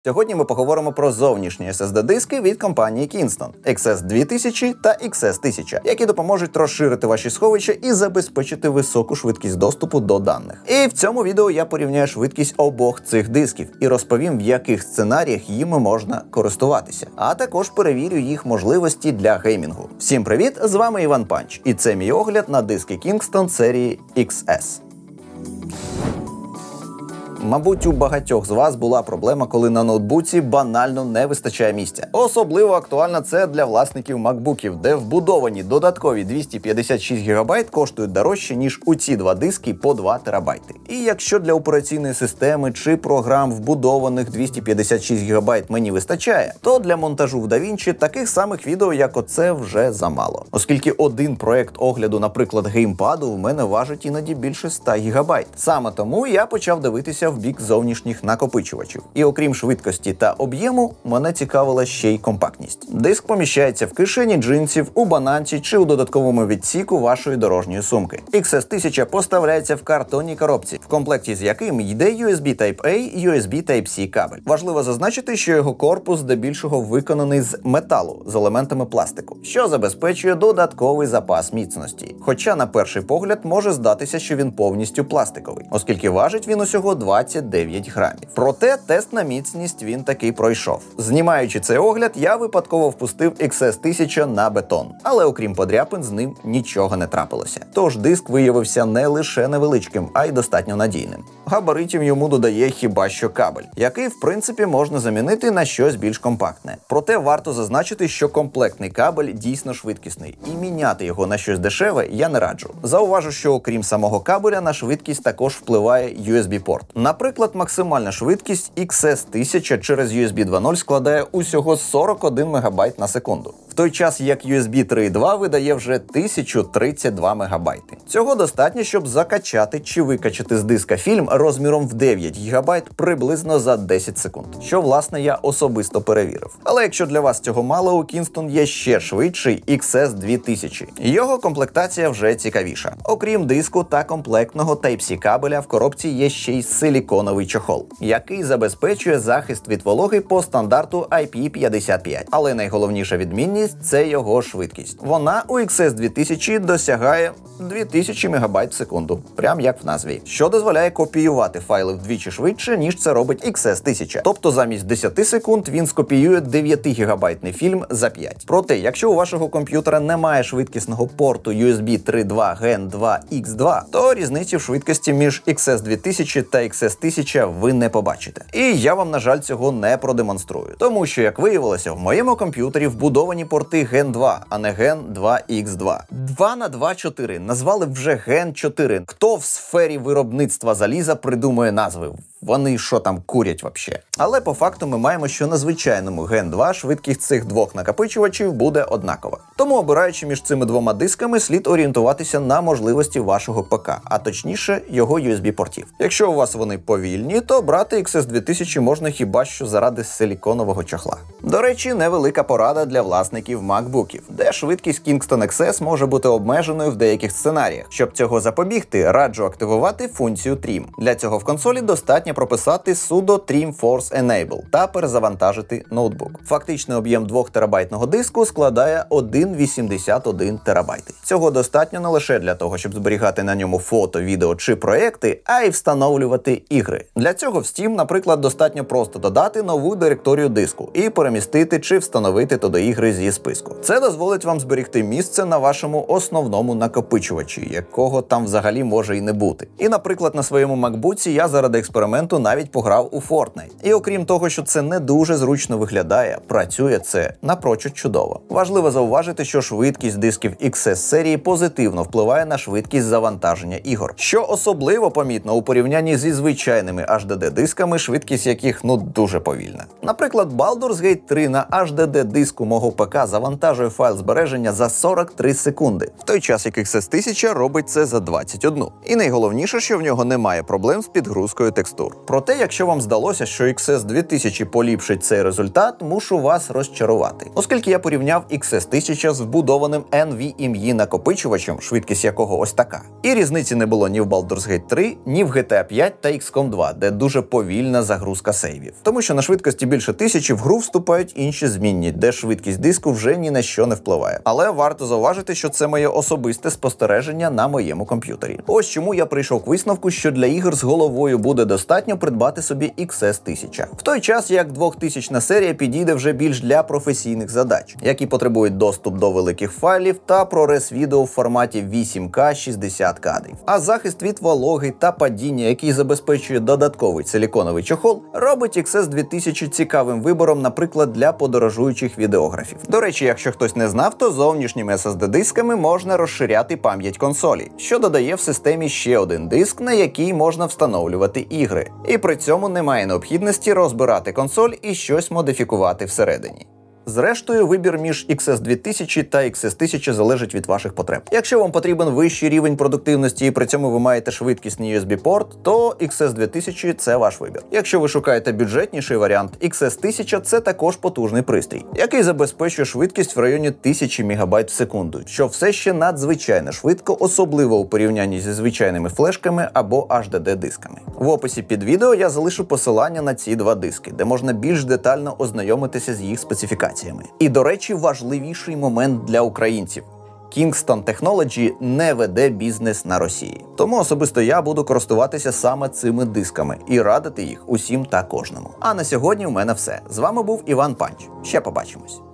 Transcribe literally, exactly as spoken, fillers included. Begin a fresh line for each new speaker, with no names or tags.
Сьогодні ми поговоримо про зовнішні ес ес ді-диски від компанії Kingston ікс ес дві тисячі та ікс ес тисяча, які допоможуть розширити ваші сховища і забезпечити високу швидкість доступу до даних. І в цьому відео я порівняю швидкість обох цих дисків і розповім, в яких сценаріях їми можна користуватися, а також перевірю їх можливості для геймінгу. Всім привіт, з вами Іван Панч, і це мій огляд на диски Kingston серії ікс ес. Мабуть, у багатьох з вас була проблема, коли на ноутбуці банально не вистачає місця. Особливо актуально це для власників макбуків, де вбудовані додаткові двісті п'ятдесят шість гігабайт коштують дорожче, ніж у ці два диски по два терабайти. І якщо для операційної системи чи програм вбудованих двісті п'ятдесят шість гігабайт мені вистачає, то для монтажу в DaVinci таких самих відео, як оце, вже замало. Оскільки один проект огляду, наприклад, геймпаду, в мене важить іноді більше ста гігабайт. Саме тому я почав дивитися в бік зовнішніх накопичувачів. І окрім швидкості та об'єму, мене цікавила ще й компактність. Диск поміщається в кишені джинсів, у бананці чи у додатковому відсіку вашої дорожньої сумки. ікс ес тисяча поставляється в картонній коробці, в комплекті з яким йде ю ес бі Type-A і ю ес бі Type-C кабель. Важливо зазначити, що його корпус здебільшого виконаний з металу, з елементами пластику, що забезпечує додатковий запас міцності. Хоча на перший погляд може здатися, що він повністю пластиковий, оскільки важить він усього двадцять дев'ять грамів. Проте тест на міцність він таки пройшов. Знімаючи цей огляд, я випадково впустив ікс ес тисяча на бетон. Але окрім подряпин, з ним нічого не трапилося. Тож диск виявився не лише невеличким, а й достатньо надійним. Габаритів йому додає хіба що кабель, який в принципі можна замінити на щось більш компактне. Проте варто зазначити, що комплектний кабель дійсно швидкісний, і міняти його на щось дешеве я не раджу. Зауважу, що окрім самого кабеля на швидкість також впливає ю ес бі-порт. Наприклад, максимальна швидкість ікс ес тисяча через ю ес бі два нуль складає усього сорок один мегабайт на секунду, в той час як ю ес бі три точка два видає вже тисячу тридцять два мегабайти. Цього достатньо, щоб закачати чи викачати з диска фільм розміром в дев'ять гігабайт приблизно за десять секунд, що власне я особисто перевірив. Але якщо для вас цього мало, у Kingston є ще швидший ікс ес дві тисячі. Його комплектація вже цікавіша. Окрім диску та комплектного Type-C кабеля, в коробці є ще й силіконовий чохол, який забезпечує захист від вологи по стандарту ай пі п'ятдесят п'ять. Але найголовніша відмінність – це його швидкість. Вона у ікс ес дві тисячі досягає дві тисячі мегабайт в секунду, прям як в назві, що дозволяє копіювати файли вдвічі швидше, ніж це робить ікс ес тисяча. Тобто замість десяти секунд він скопіює дев'ятигігабайтний фільм за п'ять. Проте, якщо у вашого комп'ютера немає швидкісного порту ю ес бі три точка два ген два ікс два, то різниці в швидкості між ікс ес дві тисячі та ікс ес тисяча ви не побачите. І я вам, на жаль, цього не продемонструю. Тому що, як виявилося, в моєму комп'ютері вбудовані порти ген два, а не ген два ікс два. два на два чотири. Назвали вже ген чотири. Хто в сфері виробництва заліза придумує назви? Вони що там курять вообще? Але по факту ми маємо, що на звичайному ген два швидкість цих двох накопичувачів буде однакова. Тому, обираючи між цими двома дисками, слід орієнтуватися на можливості вашого ПК, а точніше його ю ес бі-портів. Якщо у вас вони повільні, то брати ікс ес дві тисячі можна хіба що заради силіконового чохла. До речі, невелика порада для власників макбуків, де швидкість Kingston ікс ес може бути обмеженою в деяких сценаріях. Щоб цього запобігти, раджу активувати функцію Trim. Для цього в консолі достатньо прописати sudo trim force enable та перезавантажити ноутбук. Фактичний об'єм двохтерабайтного диску складає один цілих вісімдесят один терабайти. Цього достатньо не лише для того, щоб зберігати на ньому фото, відео чи проекти, а й встановлювати ігри. Для цього в Steam, наприклад, достатньо просто додати нову директорію диску і перемістити чи встановити туди ігри зі списку. Це дозволить вам зберігти місце на вашому основному накопичувачі, якого там взагалі може і не бути. І, наприклад, на своєму макбуці я заради експерименту навіть пограв у Fortnite. І окрім того, що це не дуже зручно виглядає, працює це напрочуд чудово. Важливо зауважити, що швидкість дисків ікс ес серії позитивно впливає на швидкість завантаження ігор, що особливо помітно у порівнянні зі звичайними ейч ді ді-дисками, швидкість яких ну дуже повільна. Наприклад, Baldur's Gate три на ейч ді ді-диску мого ПК завантажує файл збереження за сорок три секунди, в той час як ікс ес тисяча робить це за двадцять одну. І найголовніше, що в нього немає проблем з підгрузкою текстур. температур. Проте, якщо вам здалося, що ікс ес дві тисячі поліпшить цей результат, мушу вас розчарувати. Оскільки я порівняв ікс ес тисяча з вбудованим NVMe накопичувачем, швидкість якого ось така. І різниці не було ні в Baldur's Gate три, ні в джі ті ей п'ять та ікс ком два, де дуже повільна загрузка сейвів. Тому що на швидкості більше тисячі в гру вступають інші змінні, де швидкість диску вже ні на що не впливає. Але варто зауважити, що це моє особисте спостереження на моєму комп'ютері. Ось чому я прийшов к висновку, що для ігор з головою буде достатньо придбати собі ікс ес тисяча. В той час, як двохтисячна серія підійде вже більш для професійних задач, які потребують доступ до великих файлів та прорез відео в форматі вісім ка шістдесят кадрів. А захист від вологи та падіння, який забезпечує додатковий силіконовий чохол, робить ікс ес дві тисячі цікавим вибором, наприклад, для подорожуючих відеографів. До речі, якщо хтось не знав, то зовнішніми ес ес ді-дисками можна розширяти пам'ять консолі, що додає в системі ще один диск, на який можна встановлювати ігри. І при цьому немає необхідності розбирати консоль і щось модифікувати всередині. Зрештою, вибір між ікс ес дві тисячі та ікс ес тисяча залежить від ваших потреб. Якщо вам потрібен вищий рівень продуктивності і при цьому ви маєте швидкісний ю ес бі-порт, то ікс ес дві тисячі – це ваш вибір. Якщо ви шукаєте бюджетніший варіант, ікс ес тисяча – це також потужний пристрій, який забезпечує швидкість в районі тисячі мегабайт в секунду, що все ще надзвичайно швидко, особливо у порівнянні зі звичайними флешками або ейч ді ді-дисками. В описі під відео я залишу посилання на ці два диски, де можна більш детально ознайомитися з їх специфікаціями. І, до речі, важливіший момент для українців. Kingston Technology не веде бізнес на Росії. Тому особисто я буду користуватися саме цими дисками і радити їх усім та кожному. А на сьогодні у мене все. З вами був Іван Панч. Ще побачимось.